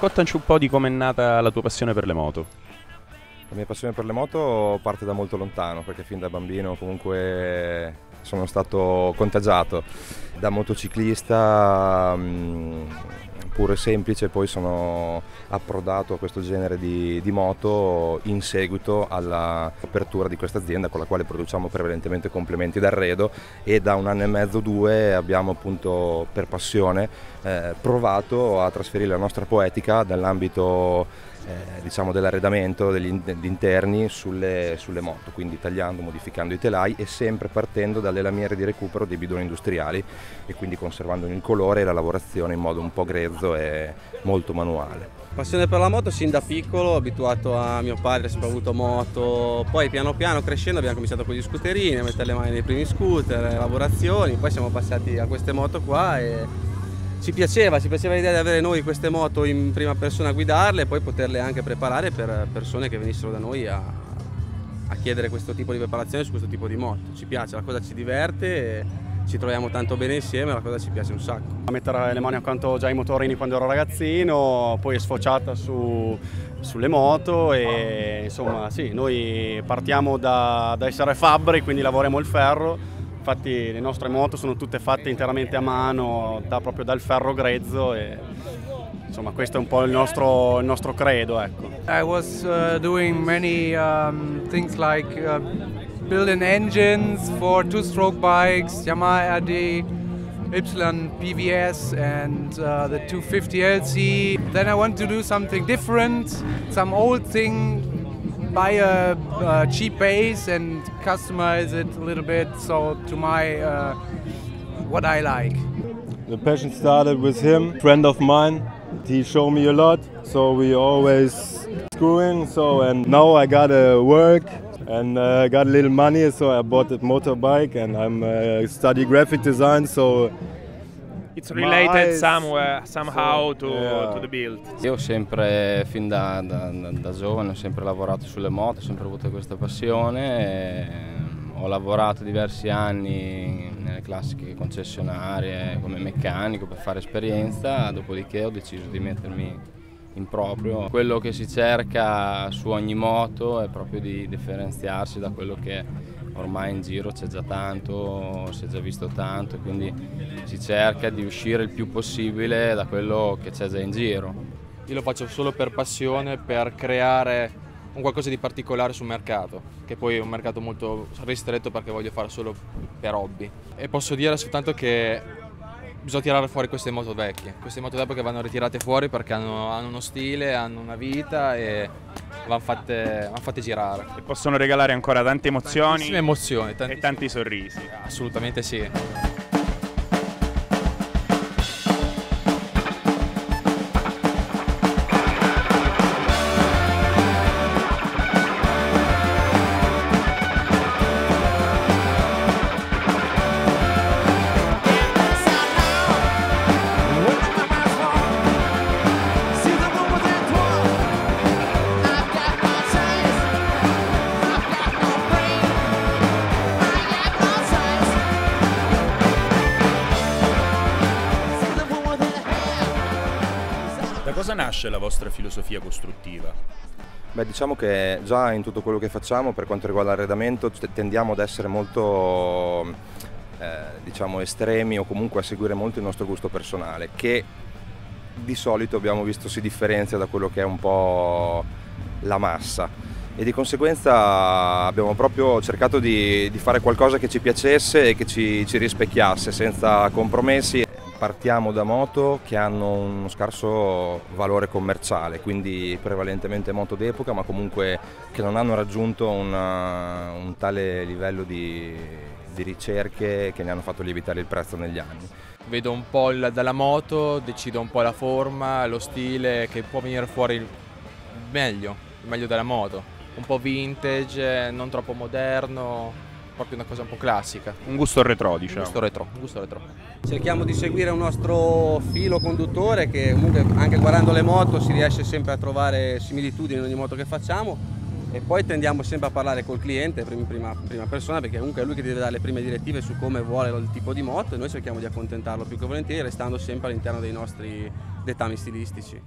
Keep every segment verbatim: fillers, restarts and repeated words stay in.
Raccontaci un po' di com'è nata la tua passione per le moto. La mia passione per le moto parte da molto lontano, perché fin da bambino comunque sono stato contagiato da motociclista mh, puro e semplice, poi sono approdato a questo genere di, di moto in seguito all'apertura di questa azienda con la quale produciamo prevalentemente complementi d'arredo, e da un anno e mezzo, due, abbiamo appunto per passione eh, provato a trasferire la nostra poetica dall'ambito Eh, diciamo dell'arredamento degli interni sulle, sulle moto, quindi tagliando, modificando i telai e sempre partendo dalle lamiere di recupero dei bidoni industriali, e quindi conservandone il colore e la lavorazione in modo un po' grezzo e molto manuale. Passione per la moto sin da piccolo, abituato a mio padre, sempre avuto moto, poi piano piano crescendo abbiamo cominciato con gli scooterini, a mettere le mani nei primi scooter, lavorazioni, poi siamo passati a queste moto qua e Ci piaceva, ci piaceva l'idea di avere noi queste moto in prima persona a guidarle e poi poterle anche preparare per persone che venissero da noi a, a chiedere questo tipo di preparazione su questo tipo di moto. Ci piace, la cosa ci diverte, e ci troviamo tanto bene insieme, la cosa ci piace un sacco. A mettere le mani accanto già ai motorini quando ero ragazzino, poi è sfociata su, sulle moto e insomma sì, noi partiamo da, da essere fabbri, quindi lavoriamo il ferro. Infatti le nostre moto sono tutte fatte interamente a mano, da, proprio dal ferro grezzo, e insomma questo è un po' il nostro, il nostro credo, ecco. I was uh, doing many um, things like uh, building engines for two-stroke bikes, Yamaha R D, Y P V S and uh, the two fifty L C. Then I want to do something different, some old thing, buy a, a cheap base and customize it a little bit so to my uh, what I like. The passion started with him, friend of mine. He showed me a lot, so we always screwing. So and now I got to work and uh, got a little money, so I bought a motorbike and I'm uh, study graphic design. So it's related somewhere, somehow to, yeah. to the build. Io ho sempre, fin da, da, da giovane, ho sempre lavorato sulle moto, ho sempre avuto questa passione. E ho lavorato diversi anni nelle classiche concessionarie come meccanico per fare esperienza, dopodiché ho deciso di mettermi in proprio. Quello che si cerca su ogni moto è proprio di differenziarsi da quello che ormai in giro c'è già tanto, si è già visto tanto, quindi si cerca di uscire il più possibile da quello che c'è già in giro. Io lo faccio solo per passione, per creare un qualcosa di particolare sul mercato, che poi è un mercato molto ristretto perché voglio fare solo per hobby. E posso dire soltanto che bisogna tirare fuori queste moto vecchie, queste moto d'epoca vanno ritirate fuori perché hanno, hanno uno stile, hanno una vita e vanno fatte, vanno fatte girare. E possono regalare ancora tante emozioni, tantissime emozioni e tanti sorrisi. Assolutamente sì. Da cosa nasce la vostra filosofia costruttiva? Beh, diciamo che già in tutto quello che facciamo per quanto riguarda l'arredamento tendiamo ad essere molto eh, diciamo estremi, o comunque a seguire molto il nostro gusto personale, che di solito abbiamo visto si differenzia da quello che è un po' la massa, e di conseguenza abbiamo proprio cercato di, di fare qualcosa che ci piacesse e che ci, ci rispecchiasse senza compromessi. Partiamo da moto che hanno uno scarso valore commerciale, quindi prevalentemente moto d'epoca, ma comunque che non hanno raggiunto una, un tale livello di, di ricerche che ne hanno fatto lievitare il prezzo negli anni. Vedo un po' il, dalla moto, decido un po' la forma, lo stile che può venire fuori il meglio, il meglio della moto. Un po' vintage, non troppo moderno, proprio una cosa un po' classica. Un gusto retro, diciamo. Un gusto retro, un gusto retro. Cerchiamo di seguire un nostro filo conduttore, che comunque anche guardando le moto si riesce sempre a trovare similitudini in ogni moto che facciamo, e poi tendiamo sempre a parlare col cliente in prima, prima persona, perché comunque è lui che deve dare le prime direttive su come vuole il tipo di moto, e noi cerchiamo di accontentarlo più che volentieri, restando sempre all'interno dei nostri dettami stilistici.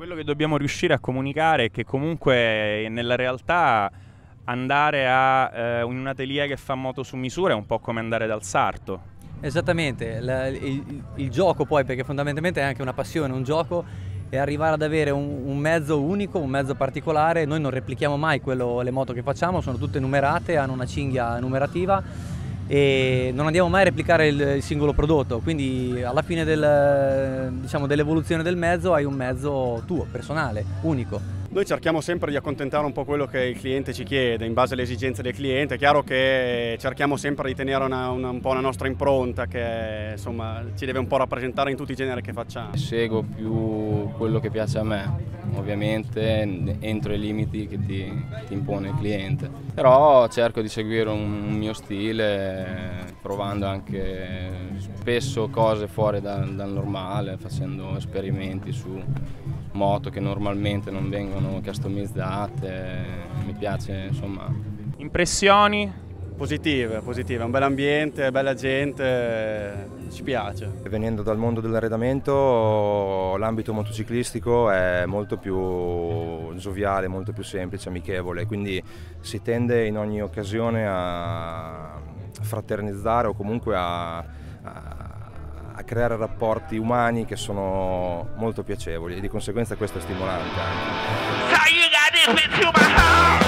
Quello che dobbiamo riuscire a comunicare è che comunque nella realtà andare a eh, un atelier che fa moto su misura è un po' come andare dal sarto. Esattamente, la, il, il gioco poi, perché fondamentalmente è anche una passione, un gioco, è arrivare ad avere un, un mezzo unico, un mezzo particolare. Noi non replichiamo mai quello, le moto che facciamo, sono tutte numerate, hanno una cinghia numerativa e non andiamo mai a replicare il, il singolo prodotto, quindi alla fine del, diciamo, dell'evoluzione del mezzo hai un mezzo tuo, personale, unico. Noi cerchiamo sempre di accontentare un po' quello che il cliente ci chiede, in base alle esigenze del cliente. È chiaro che cerchiamo sempre di tenere una, una, un po' una nostra impronta che insomma ci deve un po' rappresentare in tutti i generi che facciamo. Seguo più quello che piace a me, ovviamente entro i limiti che ti, ti impone il cliente, però cerco di seguire un, un mio stile, provando anche spesso cose fuori da, dal normale, facendo esperimenti su moto che normalmente non vengono customizzate. Mi piace, insomma. Impressioni? Positive, positive, un bel ambiente, bella gente, ci piace. Venendo dal mondo dell'arredamento, l'ambito motociclistico è molto più gioviale, molto più semplice, amichevole, quindi si tende in ogni occasione a fraternizzare o comunque a, a a creare rapporti umani che sono molto piacevoli e di conseguenza questo è stimolante anche.